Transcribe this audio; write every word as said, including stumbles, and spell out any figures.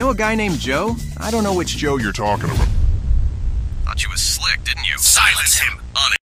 know a guy named Joe? I don't know which Joe you're talking about. Thought you was slick, didn't you? Silence him! On it!